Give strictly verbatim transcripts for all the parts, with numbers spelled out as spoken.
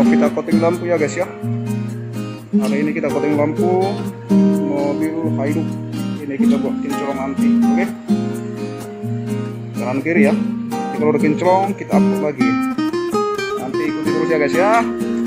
tengok kita coating lampu ya guys ya. Hari ini kita coating lampu mobil Hilux. Ini kita buat kinclong nanti, oke? Okay? Kanan kiri ya. Jadi kalau udah kinclong kita upload lagi. Nanti ikuti terus ya guys ya.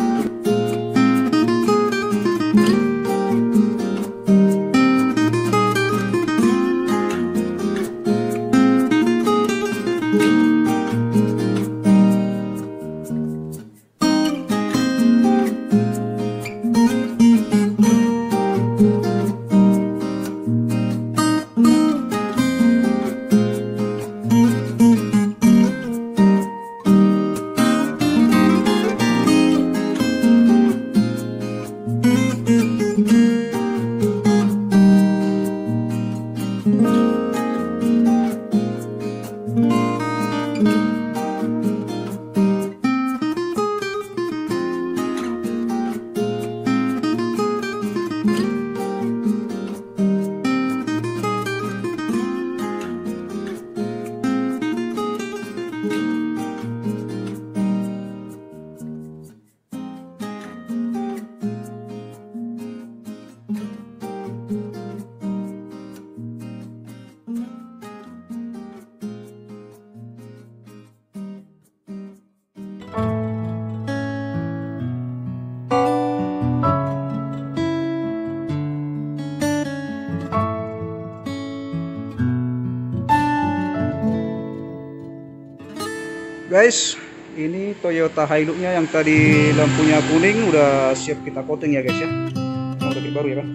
Guys, ini Toyota Hilux-nya yang tadi lampunya kuning udah siap kita coating ya guys ya. Udah baru ya kan.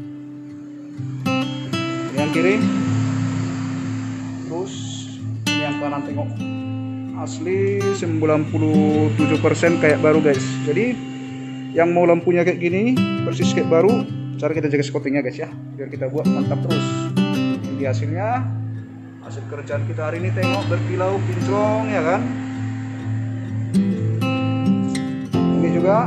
Ini yang kiri. Terus ini yang kanan, tengok. Asli sembilan puluh tujuh persen kayak baru guys. Jadi yang mau lampunya kayak gini persis kayak baru, cara kita jaga coatingnya guys ya, biar kita buat mantap terus. Ini hasilnya. Hasil kerjaan kita hari ini, tengok berkilau kinclong ya kan. Ini juga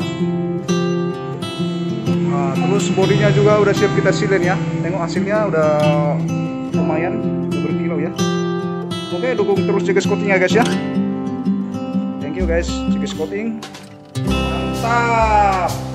nah, terus bodinya juga udah siap kita silin ya. Tengok hasilnya udah lumayan, udah berkilau ya. Oke, dukung terus jaga coatingnya guys ya. Thank you guys, jaga coating mantap.